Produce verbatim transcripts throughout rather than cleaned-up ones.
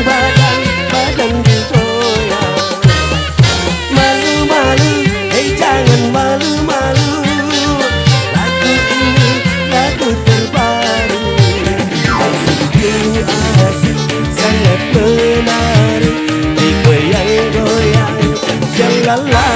badan, badan digoyang. Malu-malu, hei jangan malu-malu. Lagu ini lagu terbaru. Sungguh asik, sangat menarik. Digoyang-goyang, jalala.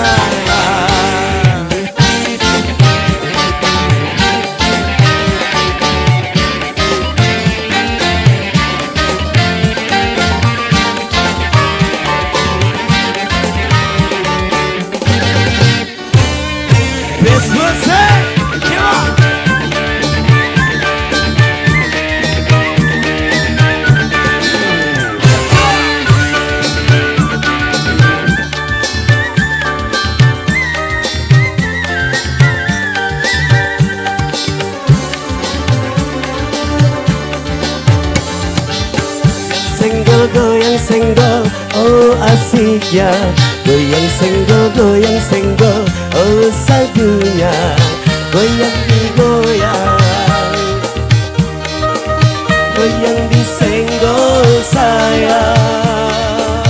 Senggol goyang senggol, oh asiknya. Goyang senggol goyang senggol, oh sadunya. Goyang digoyang, goyang disenggol sayang.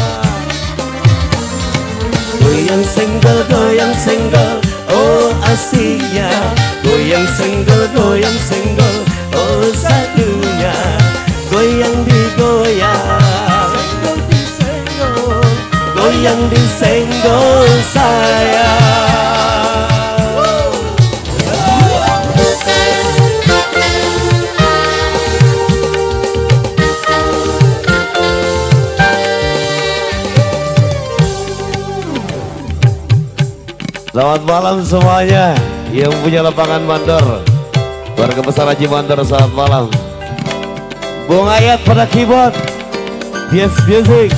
Goyang senggol goyang senggol, oh asiknya. Goyang senggol goyang senggol, oh sadunya. Goyang digoyang, senggol disenggol, goyang disenggol sayang. Selamat malam semuanya yang punya lapangan mandor, keluarga besar Haji Mandor. Selamat malam. Bung Ayat pada keyboard, Bias Music.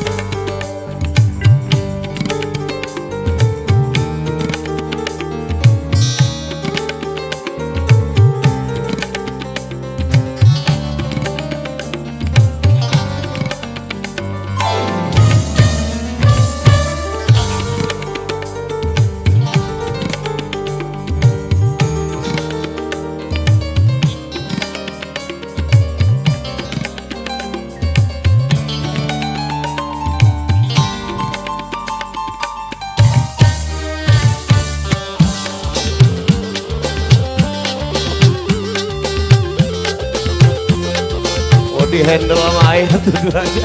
Di handle sama Ayat tujuannya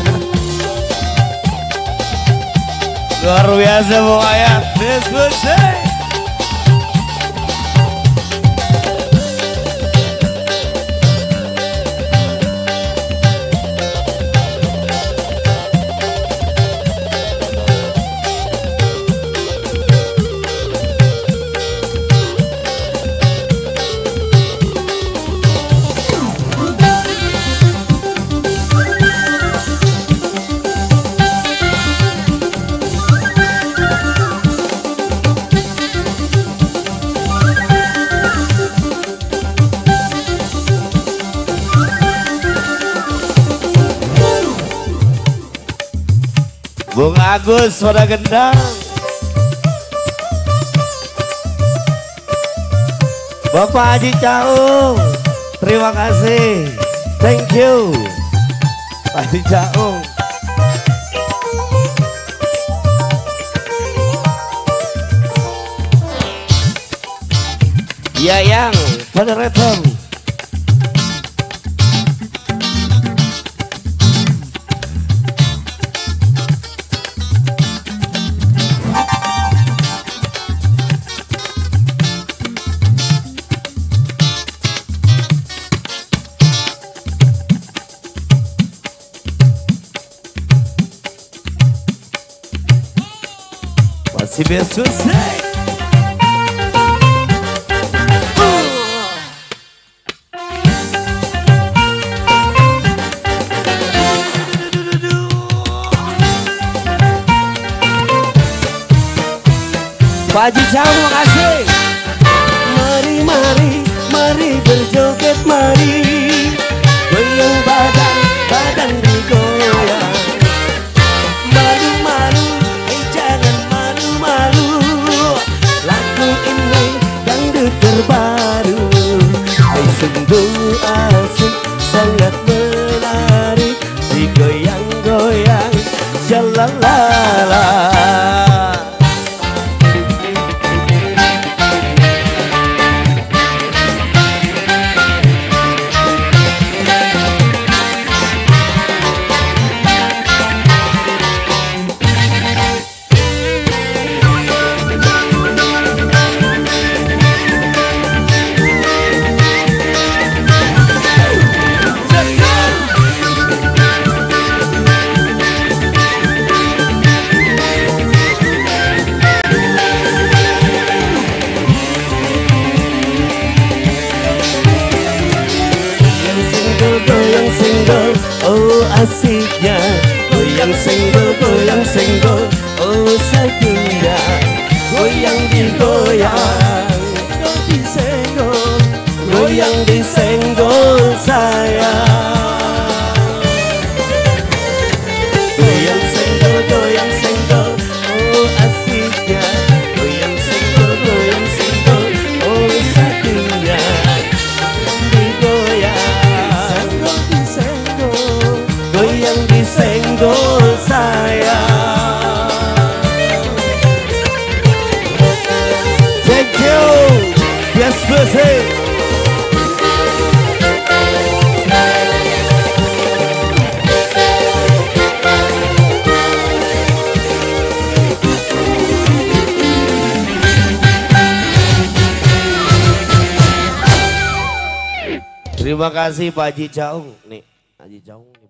luar biasa Bung Ayat. Diskusi Bung Agus pada gendang, Bapak Haji Caung, terima kasih, thank you Pak Haji Caung. Yayang pada retom. Masih biasa selesai. Pak Haji Caung, makasih. Mari, mari, mari berjoget, mari. Goyang badan, badan digoyang. Malu-malu, eh jangan malu-malu. Lagu ini dangdut terbaru. Eh sungguh asik, sangat menarik. Digoyang-goyang. la la. Goyang senggol, oh asiknya. Goyang senggol, goyang senggol, oh satunya. Goyang digoyang, kau disenggol. Goyang disenggol sayang. Goyang senggol, goyang senggol, oh asiknya. Goyang senggol, goyang senggol, oh satunya. Goyang disenggol sayang. Thank you. Yes, Bessie. Terima kasih Pak Haji Jaung. Nih, Haji Jaung.